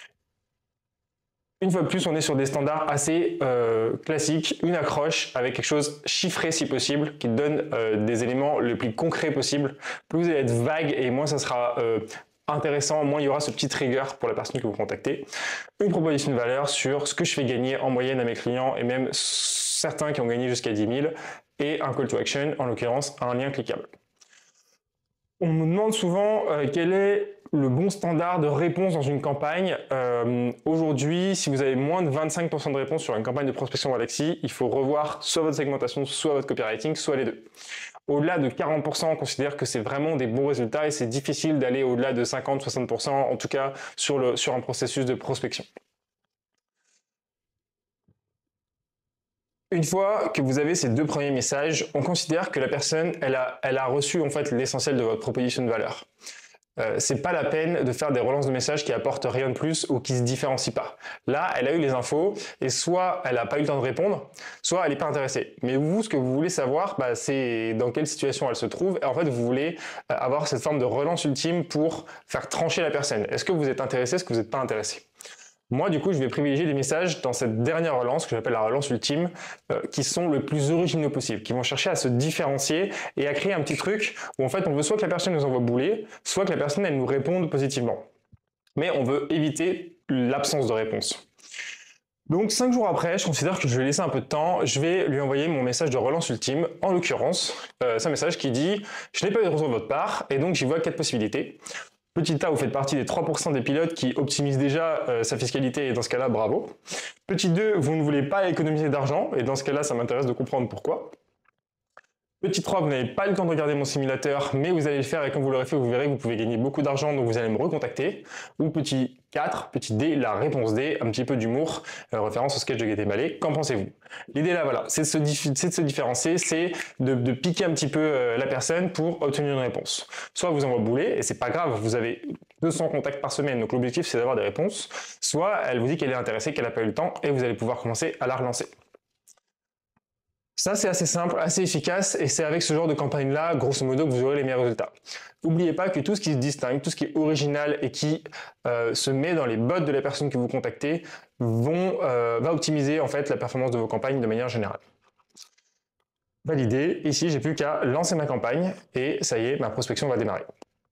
Une fois de plus, on est sur des standards assez euh, classiques, une accroche avec quelque chose chiffré si possible, qui donne euh, des éléments les plus concrets possibles. Plus vous allez être vague et moins ça sera euh, intéressant, moins il y aura ce petit trigger pour la personne que vous contactez. Une proposition de valeur sur ce que je fais gagner en moyenne à mes clients et même certains qui ont gagné jusqu'à dix mille et un call to action, en l'occurrence un lien cliquable. On me demande souvent euh, quel est le bon standard de réponse dans une campagne. Euh, Aujourd'hui, si vous avez moins de vingt-cinq pour cent de réponse sur une campagne de prospection Galaxy, il faut revoir soit votre segmentation, soit votre copywriting, soit les deux. Au-delà de quarante pour cent, on considère que c'est vraiment des bons résultats et c'est difficile d'aller au-delà de cinquante à soixante pour cent, en tout cas sur, le, sur un processus de prospection. Une fois que vous avez ces deux premiers messages, on considère que la personne, elle a, elle a reçu en fait l'essentiel de votre proposition de valeur. Euh, c'est pas la peine de faire des relances de messages qui apportent rien de plus ou qui se différencient pas. Là, elle a eu les infos et soit elle n'a pas eu le temps de répondre, soit elle n'est pas intéressée. Mais vous, ce que vous voulez savoir, bah, c'est dans quelle situation elle se trouve. Et en fait, vous voulez avoir cette forme de relance ultime pour faire trancher la personne. Est-ce que vous êtes intéressé, est-ce que vous n'êtes pas intéressé? Moi, du coup, je vais privilégier des messages dans cette dernière relance, que j'appelle la relance ultime, euh, qui sont le plus originaux possible, qui vont chercher à se différencier et à créer un petit truc où en fait, on veut soit que la personne nous envoie bouler, soit que la personne, elle nous réponde positivement. Mais on veut éviter l'absence de réponse. Donc, cinq jours après, je considère que je vais laisser un peu de temps, je vais lui envoyer mon message de relance ultime, en l'occurrence, euh, c'est un message qui dit « Je n'ai pas eu de retour de votre part, et donc j'y vois quatre possibilités. » Petit a, vous faites partie des trois pour cent des pilotes qui optimisent déjà euh, sa fiscalité et dans ce cas-là, bravo. Petit deux, vous ne voulez pas économiser d'argent et dans ce cas-là, ça m'intéresse de comprendre pourquoi. Petit trois, vous n'avez pas le temps de regarder mon simulateur, mais vous allez le faire et quand vous l'aurez fait, vous verrez que vous pouvez gagner beaucoup d'argent, donc vous allez me recontacter. Ou petit quatre, petit D, la réponse D, un petit peu d'humour, euh, référence au sketch de Gaëté Mallet. Qu'en pensez-vous? L'idée là, voilà, c'est de, de se différencier, c'est de, de piquer un petit peu euh, la personne pour obtenir une réponse. Soit vous envoie bouler, et c'est pas grave, vous avez deux cents contacts par semaine, donc l'objectif c'est d'avoir des réponses. Soit elle vous dit qu'elle est intéressée, qu'elle n'a pas eu le temps, et vous allez pouvoir commencer à la relancer. Ça, c'est assez simple, assez efficace, et c'est avec ce genre de campagne-là, grosso modo, que vous aurez les meilleurs résultats. N'oubliez pas que tout ce qui se distingue, tout ce qui est original et qui euh, se met dans les bottes de la personne que vous contactez, vont, euh, va optimiser en fait la performance de vos campagnes de manière générale. Validé. Ici, j'ai plus qu'à lancer ma campagne, et ça y est, ma prospection va démarrer.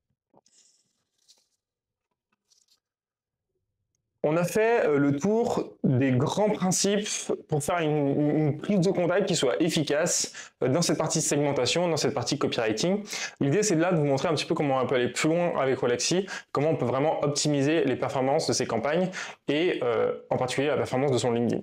On a fait le tour des grands principes pour faire une, une prise de contact qui soit efficace dans cette partie segmentation, dans cette partie copywriting. L'idée, c'est de là de vous montrer un petit peu comment on peut aller plus loin avec Wallachie, comment on peut vraiment optimiser les performances de ces campagnes et euh, en particulier la performance de son LinkedIn.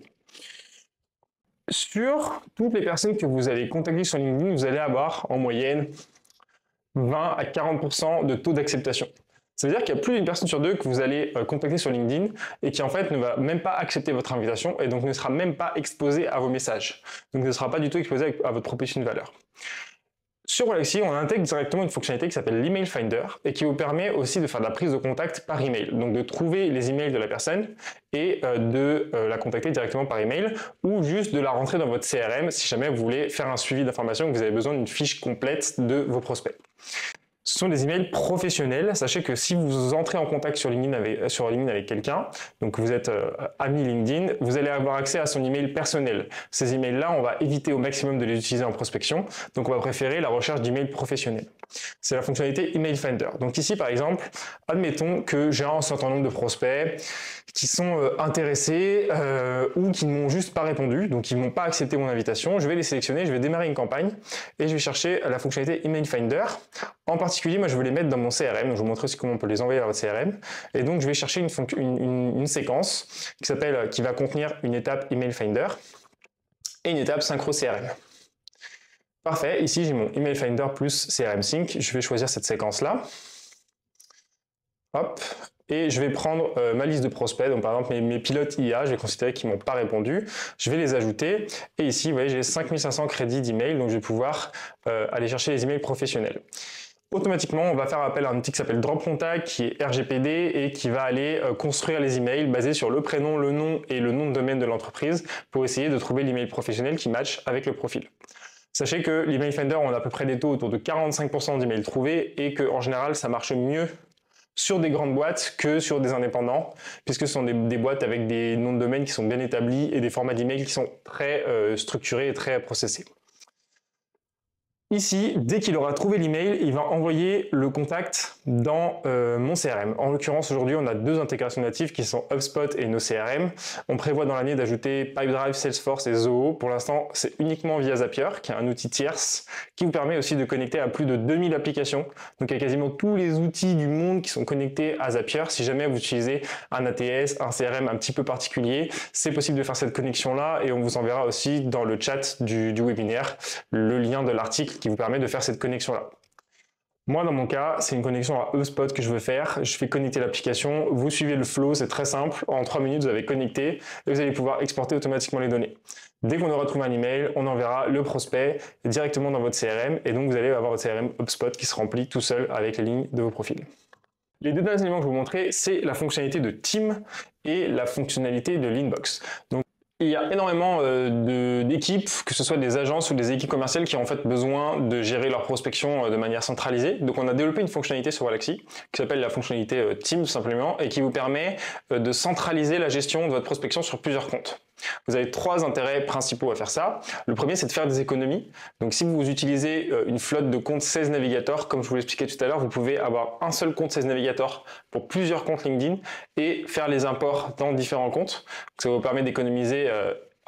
Sur toutes les personnes que vous allez contacter sur LinkedIn, vous allez avoir en moyenne vingt à quarante pour cent de taux d'acceptation. Ça veut dire qu'il y a plus d'une personne sur deux que vous allez contacter sur LinkedIn et qui en fait ne va même pas accepter votre invitation et donc ne sera même pas exposé à vos messages. Donc ne sera pas du tout exposé à votre proposition de valeur. Sur Wallachie, on intègre directement une fonctionnalité qui s'appelle l'Email Finder et qui vous permet aussi de faire de la prise de contact par email. Donc de trouver les emails de la personne et de la contacter directement par email ou juste de la rentrer dans votre C R M si jamais vous voulez faire un suivi d'informations, que vous avez besoin d'une fiche complète de vos prospects. Ce sont des emails professionnels. Sachez que si vous entrez en contact sur LinkedIn avec, sur LinkedIn avec quelqu'un, donc vous êtes euh, ami LinkedIn, vous allez avoir accès à son email personnel. Ces emails-là, on va éviter au maximum de les utiliser en prospection. Donc on va préférer la recherche d'emails professionnels. C'est la fonctionnalité Email Finder. Donc ici, par exemple, admettons que j'ai un certain nombre de prospects qui sont euh, intéressés euh, ou qui ne m'ont juste pas répondu, donc ils ne m'ont pas accepté mon invitation. Je vais les sélectionner, je vais démarrer une campagne et je vais chercher la fonctionnalité Email Finder. En particulier, moi, je veux les mettre dans mon C R M. Donc, je vais vous montrer aussi comment on peut les envoyer dans votre C R M. Et donc, je vais chercher une, une, une, une séquence qui s'appelle, qui va contenir une étape Email Finder et une étape Synchro C R M. Parfait. Ici, j'ai mon Email Finder plus C R M Sync. Je vais choisir cette séquence-là. Hop. Et je vais prendre euh, ma liste de prospects, donc par exemple mes, mes pilotes I A, je vais considérer qu'ils m'ont pas répondu, je vais les ajouter, et ici vous voyez j'ai cinq mille cinq cents crédits d'email, donc je vais pouvoir euh, aller chercher les emails professionnels. Automatiquement, on va faire appel à un outil qui s'appelle Drop Contact, qui est R G P D et qui va aller euh, construire les emails basés sur le prénom, le nom et le nom de domaine de l'entreprise pour essayer de trouver l'email professionnel qui match avec le profil. Sachez que l'Email Finder, on a à peu près des taux autour de quarante-cinq pour cent d'emails trouvés et que en général, ça marche mieux sur des grandes boîtes que sur des indépendants, puisque ce sont des, des boîtes avec des noms de domaine qui sont bien établis et des formats d'email qui sont très euh, structurés et très processés. Ici, dès qu'il aura trouvé l'email, il va envoyer le contact dans euh, mon C R M. En l'occurrence, aujourd'hui, on a deux intégrations natives qui sont HubSpot et nos C R M. On prévoit dans l'année d'ajouter Pipedrive, Salesforce et Zoho. Pour l'instant, c'est uniquement via Zapier, qui est un outil tierce, qui vous permet aussi de connecter à plus de deux mille applications. Donc, il y a quasiment tous les outils du monde qui sont connectés à Zapier. Si jamais vous utilisez un A T S, un C R M un petit peu particulier, c'est possible de faire cette connexion-là et on vous enverra aussi dans le chat du, du webinaire le lien de l'article qui vous permet de faire cette connexion-là. Moi, dans mon cas, c'est une connexion à HubSpot que je veux faire. Je fais connecter l'application. Vous suivez le flow, c'est très simple. En trois minutes, vous avez connecté et vous allez pouvoir exporter automatiquement les données. Dès qu'on aura trouvé un email, on enverra le prospect directement dans votre C R M et donc vous allez avoir votre C R M HubSpot qui se remplit tout seul avec les lignes de vos profils. Les deux derniers éléments que je vais vous montrer, c'est la fonctionnalité de Team et la fonctionnalité de l'Inbox. Donc, il y a énormément euh, d'équipes, que ce soit des agences ou des équipes commerciales qui ont en fait besoin de gérer leur prospection euh, de manière centralisée. Donc on a développé une fonctionnalité sur Wallachie qui s'appelle la fonctionnalité euh, Team tout simplement et qui vous permet euh, de centraliser la gestion de votre prospection sur plusieurs comptes. Vous avez trois intérêts principaux à faire ça. Le premier, c'est de faire des économies. Donc, si vous utilisez une flotte de comptes seize navigateurs, comme je vous l'expliquais tout à l'heure, vous pouvez avoir un seul compte seize navigateurs pour plusieurs comptes LinkedIn et faire les imports dans différents comptes. Ça vous permet d'économiser euh,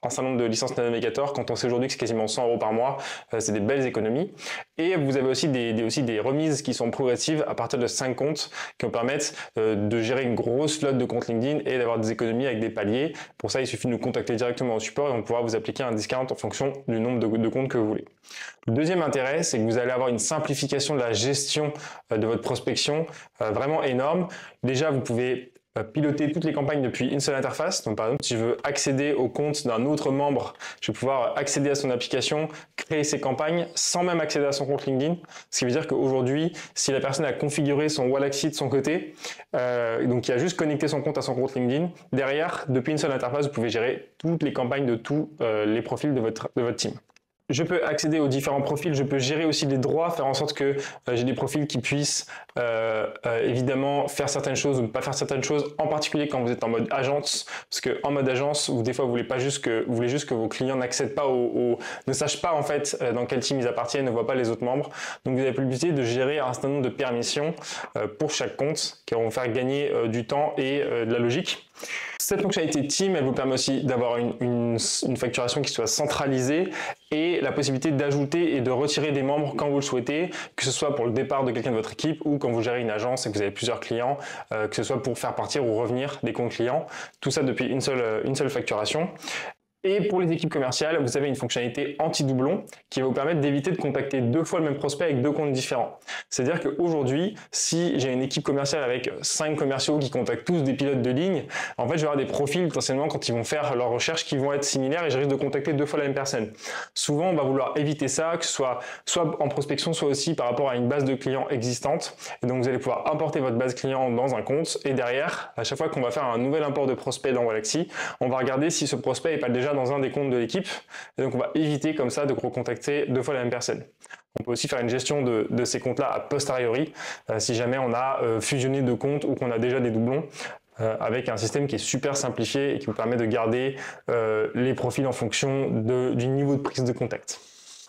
un certain nombre de licences Navigator. Quand on sait aujourd'hui que c'est quasiment cent euros par mois, euh, c'est des belles économies. Et vous avez aussi des, des, aussi des remises qui sont progressives à partir de cinq comptes qui vous permettent euh, de gérer une grosse flotte de comptes LinkedIn et d'avoir des économies avec des paliers. Pour ça, il suffit de nous contacter directement au support et on pourra vous appliquer un discount en fonction du nombre de, de comptes que vous voulez. Le deuxième intérêt, c'est que vous allez avoir une simplification de la gestion euh, de votre prospection euh, vraiment énorme. Déjà, vous pouvez piloter toutes les campagnes depuis une seule interface. Donc par exemple, si je veux accéder au compte d'un autre membre, je vais pouvoir accéder à son application, créer ses campagnes sans même accéder à son compte LinkedIn. Ce qui veut dire qu'aujourd'hui, si la personne a configuré son Wallaxy de son côté, euh, donc il a juste connecté son compte à son compte LinkedIn, derrière, depuis une seule interface, vous pouvez gérer toutes les campagnes de tous euh, les profils de votre, de votre team. Je peux accéder aux différents profils, je peux gérer aussi les droits, faire en sorte que euh, j'ai des profils qui puissent euh, euh, évidemment faire certaines choses ou ne pas faire certaines choses, en particulier quand vous êtes en mode agence, parce que en mode agence, vous, des fois vous voulez pas juste que vous voulez juste que vos clients n'accèdent pas au, au ne sachent pas en fait euh, dans quel team ils appartiennent, ne voient pas les autres membres. Donc vous avez la possibilité de gérer un certain nombre de permissions euh, pour chaque compte qui vont vous faire gagner euh, du temps et euh, de la logique. Cette fonctionnalité Team, elle vous permet aussi d'avoir une, une, une facturation qui soit centralisée et la possibilité d'ajouter et de retirer des membres quand vous le souhaitez, que ce soit pour le départ de quelqu'un de votre équipe ou quand vous gérez une agence et que vous avez plusieurs clients, euh, que ce soit pour faire partir ou revenir des comptes clients. Tout ça depuis une seule, une seule facturation. Et pour les équipes commerciales, vous avez une fonctionnalité anti-doublon qui va vous permettre d'éviter de contacter deux fois le même prospect avec deux comptes différents. C'est-à-dire qu'aujourd'hui, si j'ai une équipe commerciale avec cinq commerciaux qui contactent tous des pilotes de ligne, en fait, je vais avoir des profils potentiellement quand ils vont faire leurs recherches qui vont être similaires et je risque de contacter deux fois la même personne. Souvent, on va vouloir éviter ça, que ce soit soit en prospection, soit aussi par rapport à une base de clients existante. Et donc, vous allez pouvoir importer votre base client dans un compte et derrière, à chaque fois qu'on va faire un nouvel import de prospect dans Wallaxy, on va regarder si ce prospect n'est pas déjà dans un des comptes de l'équipe et donc on va éviter comme ça de recontacter deux fois la même personne. On peut aussi faire une gestion de, de ces comptes-là a posteriori euh, si jamais on a euh, fusionné deux comptes ou qu'on a déjà des doublons euh, avec un système qui est super simplifié et qui vous permet de garder euh, les profils en fonction de, du niveau de prise de contact.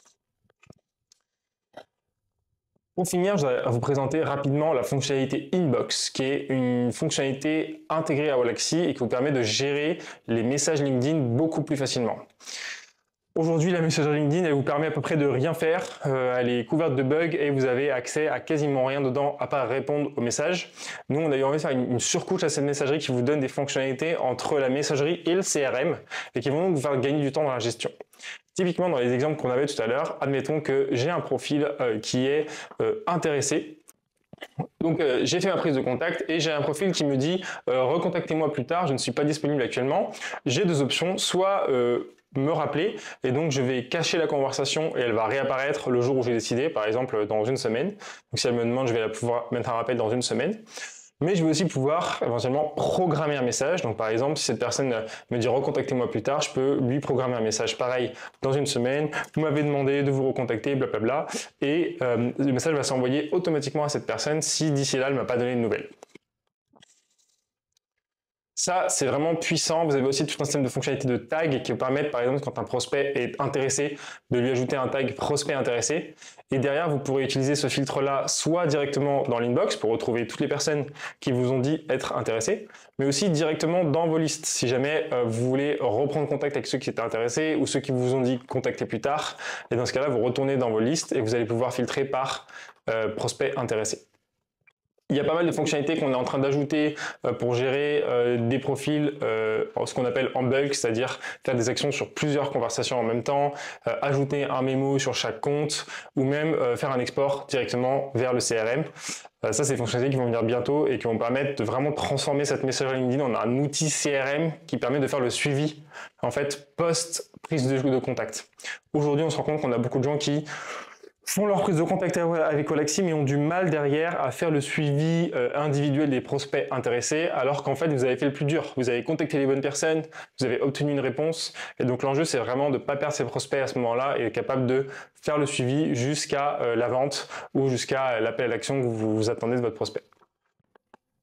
Pour finir, je vais vous présenter rapidement la fonctionnalité Inbox, qui est une fonctionnalité intégrée à Wallaxy et qui vous permet de gérer les messages LinkedIn beaucoup plus facilement. Aujourd'hui, la messagerie LinkedIn, elle vous permet à peu près de rien faire. Euh, elle est couverte de bugs et vous avez accès à quasiment rien dedans à part répondre aux messages. Nous, on a eu envie de faire une, une surcouche à cette messagerie qui vous donne des fonctionnalités entre la messagerie et le C R M et qui vont donc vous faire gagner du temps dans la gestion. Typiquement, dans les exemples qu'on avait tout à l'heure, admettons que j'ai un profil euh, qui est euh, intéressé. Donc euh, j'ai fait ma prise de contact et j'ai un profil qui me dit euh, recontactez-moi plus tard, je ne suis pas disponible actuellement. J'ai deux options, soit euh, me rappeler et donc je vais cacher la conversation et elle va réapparaître le jour où j'ai décidé, par exemple dans une semaine. Donc si elle me demande, je vais la pouvoir mettre un rappel dans une semaine. Mais je vais aussi pouvoir éventuellement programmer un message. Donc par exemple, si cette personne me dit recontactez-moi plus tard, je peux lui programmer un message pareil dans une semaine. Vous m'avez demandé de vous recontacter, blablabla. Et euh, le message va s'envoyer automatiquement à cette personne si d'ici là, elle ne m'a pas donné de nouvelles. Ça, c'est vraiment puissant. Vous avez aussi tout un système de fonctionnalités de tag qui vous permettent, par exemple, quand un prospect est intéressé, de lui ajouter un tag prospect intéressé. Et derrière, vous pourrez utiliser ce filtre-là soit directement dans l'inbox pour retrouver toutes les personnes qui vous ont dit être intéressées, mais aussi directement dans vos listes. Si jamais euh, vous voulez reprendre contact avec ceux qui étaient intéressés ou ceux qui vous ont dit contacter plus tard, et dans ce cas-là, vous retournez dans vos listes et vous allez pouvoir filtrer par euh, prospect intéressé. Il y a pas mal de fonctionnalités qu'on est en train d'ajouter euh, pour gérer euh, des profils, euh, ce qu'on appelle en bulk, c'est-à-dire faire des actions sur plusieurs conversations en même temps, euh, ajouter un mémo sur chaque compte ou même euh, faire un export directement vers le C R M. Euh, ça, c'est des fonctionnalités qui vont venir bientôt et qui vont permettre de vraiment transformer cette messagerie LinkedIn en un outil C R M qui permet de faire le suivi en fait post prise de, de contact. Aujourd'hui, on se rend compte qu'on a beaucoup de gens qui font leur prise de contact avec Wallaxy mais ont du mal derrière à faire le suivi euh, individuel des prospects intéressés alors qu'en fait vous avez fait le plus dur. Vous avez contacté les bonnes personnes, vous avez obtenu une réponse et donc l'enjeu c'est vraiment de ne pas perdre ses prospects à ce moment-là et être capable de faire le suivi jusqu'à euh, la vente ou jusqu'à l'appel à l'action que vous, vous attendez de votre prospect.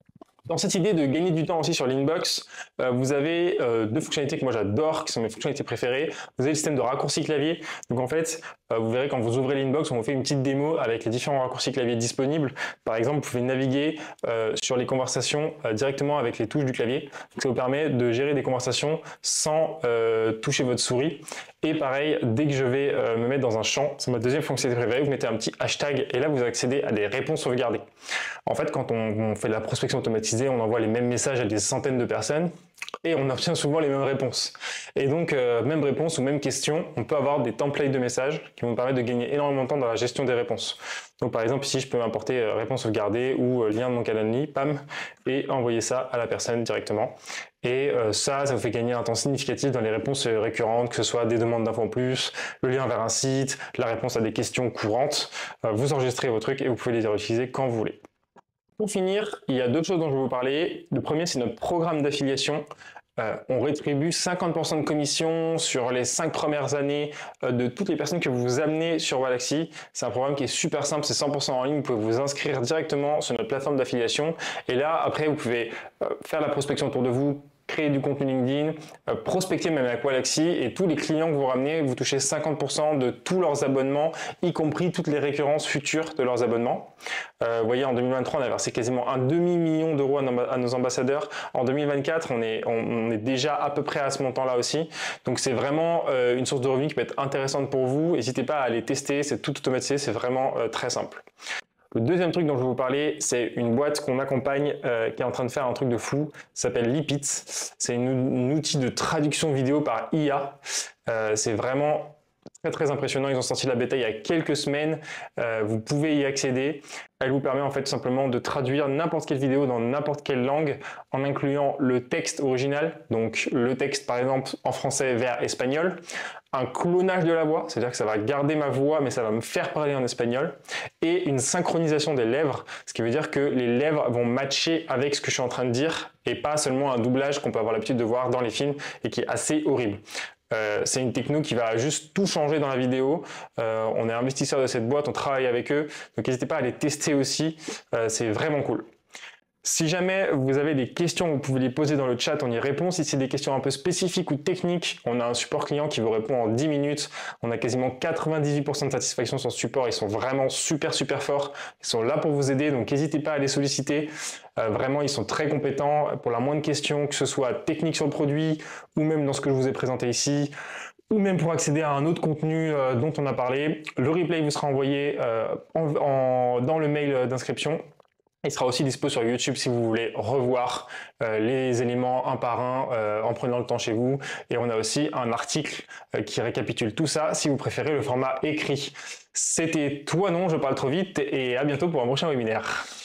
Dans cette idée de gagner du temps aussi sur l'inbox, euh, vous avez euh, deux fonctionnalités que moi j'adore, qui sont mes fonctionnalités préférées. Vous avez le système de raccourci clavier. Donc en fait, euh, vous verrez quand vous ouvrez l'inbox, on vous fait une petite démo avec les différents raccourcis clavier disponibles. Par exemple, vous pouvez naviguer euh, sur les conversations euh, directement avec les touches du clavier. Donc ça vous permet de gérer des conversations sans euh, toucher votre souris. Et pareil, dès que je vais euh, me mettre dans un champ, c'est ma deuxième fonctionnalité préférée, vous mettez un petit hashtag et là vous accédez à des réponses sauvegardées. En fait, quand on, on fait de la prospection automatisée, on envoie les mêmes messages à des centaines de personnes et on obtient souvent les mêmes réponses. Et donc, euh, même réponse ou même question, on peut avoir des templates de messages qui vont nous permettre de gagner énormément de temps dans la gestion des réponses. Donc par exemple, ici, je peux m'importer euh, réponse sauvegardée ou euh, lien de mon Calendly, pam, et envoyer ça à la personne directement. Et euh, ça, ça vous fait gagner un temps significatif dans les réponses euh, récurrentes, que ce soit des demandes d'infos en plus, le lien vers un site, la réponse à des questions courantes. Euh, vous enregistrez vos trucs et vous pouvez les réutiliser quand vous voulez. Pour finir, il y a d'autres choses dont je vais vous parler. Le premier, c'est notre programme d'affiliation. Euh, on rétribue cinquante pour cent de commission sur les cinq premières années euh, de toutes les personnes que vous amenez sur Waalaxy. C'est un programme qui est super simple, c'est cent pour cent en ligne. Vous pouvez vous inscrire directement sur notre plateforme d'affiliation. Et là, après, vous pouvez euh, faire la prospection autour de vous, créer du contenu LinkedIn, euh, prospecter même avec Waalaxy, et tous les clients que vous ramenez, vous touchez cinquante pour cent de tous leurs abonnements, y compris toutes les récurrences futures de leurs abonnements. Euh, vous voyez, en deux mille vingt-trois, on a versé quasiment un demi-million d'euros à nos ambassadeurs. En deux mille vingt-quatre, on est, on, on est déjà à peu près à ce montant-là aussi. Donc c'est vraiment euh, une source de revenus qui peut être intéressante pour vous. N'hésitez pas à aller tester, c'est tout automatisé, c'est vraiment euh, très simple. Le deuxième truc dont je vais vous parler, c'est une boîte qu'on accompagne euh, qui est en train de faire un truc de fou. Ça s'appelle Lipit. C'est un outil de traduction vidéo par I A. Euh, c'est vraiment très très impressionnant. Ils ont sorti la bêta il y a quelques semaines. Euh, vous pouvez y accéder. Elle vous permet en fait tout simplement de traduire n'importe quelle vidéo dans n'importe quelle langue en incluant le texte original, donc le texte par exemple en français vers espagnol, un clonage de la voix, c'est-à-dire que ça va garder ma voix mais ça va me faire parler en espagnol, et une synchronisation des lèvres, ce qui veut dire que les lèvres vont matcher avec ce que je suis en train de dire et pas seulement un doublage qu'on peut avoir l'habitude de voir dans les films et qui est assez horrible. Euh, c'est une techno qui va juste tout changer dans la vidéo. Euh, on est investisseur de cette boîte, on travaille avec eux, donc n'hésitez pas à les tester aussi, euh, c'est vraiment cool. Si jamais vous avez des questions, vous pouvez les poser dans le chat, on y répond. Si c'est des questions un peu spécifiques ou techniques, on a un support client qui vous répond en dix minutes. On a quasiment quatre-vingt-dix-huit pour cent de satisfaction sur ce support. Ils sont vraiment super super forts. Ils sont là pour vous aider, donc n'hésitez pas à les solliciter. Euh, vraiment, ils sont très compétents pour la moindre question, que ce soit technique sur le produit ou même dans ce que je vous ai présenté ici, ou même pour accéder à un autre contenu euh, dont on a parlé. Le replay vous sera envoyé euh, en, en, dans le mail d'inscription. Il sera aussi dispo sur YouTube si vous voulez revoir euh, les éléments un par un euh, en prenant le temps chez vous. Et on a aussi un article euh, qui récapitule tout ça si vous préférez le format écrit. C'était Toi Non, je parle trop vite et à bientôt pour un prochain webinaire.